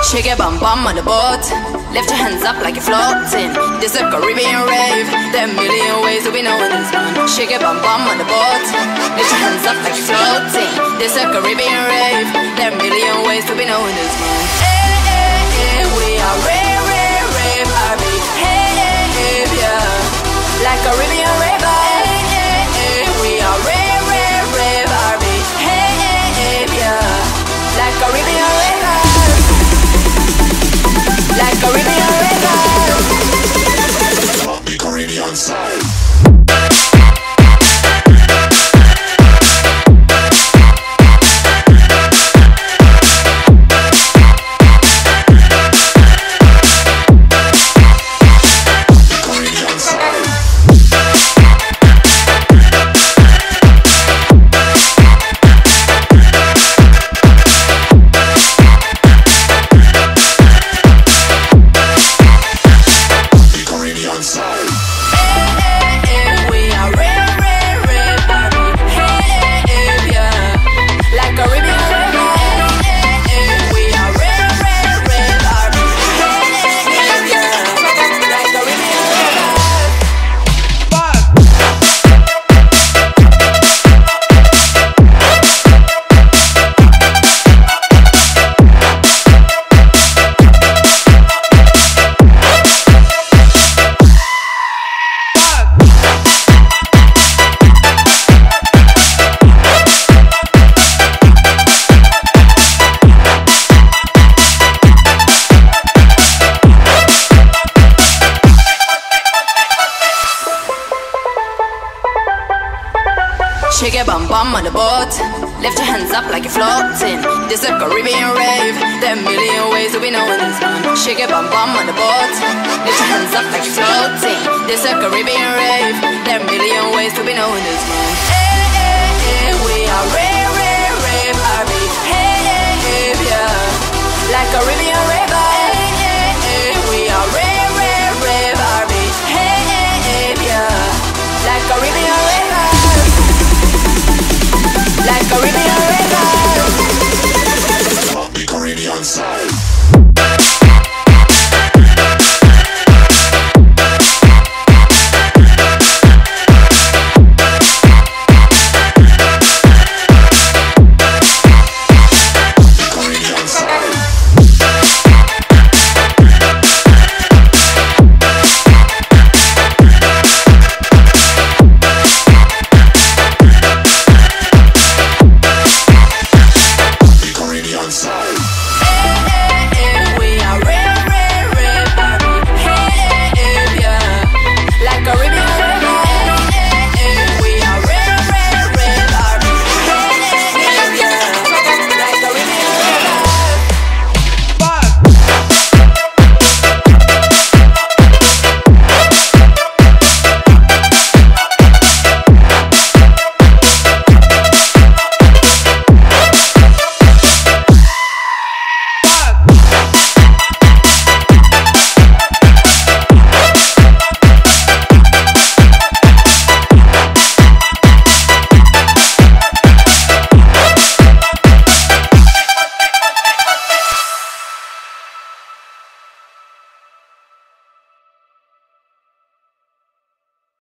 Shake your bum bum on the boat. Lift your hands up like you're floating. This a Caribbean rave. There are a million ways that we know this one. Shake your bum bum on the boat. Lift your hands up like you're floating. This a Caribbean rave. There are a million ways that we know this one. Hey, hey, hey, we are rave, rave, rave, RB. Hey, hey, hey, yeah. Like Caribbean rave. Hey, hey, hey, we are rave, rave, rave, RB. Hey, hey, hey, yeah. Like Caribbean rave. Like Caribbean rivers. The Caribbean side. Shake your bum bum on the boat. Lift your hands up like you're floating. This a Caribbean rave. There are a million ways that we know this one. Shake your bum bum on the boat. Lift your hands up like you're floating. This a Caribbean rave. There are a million ways that we know this one.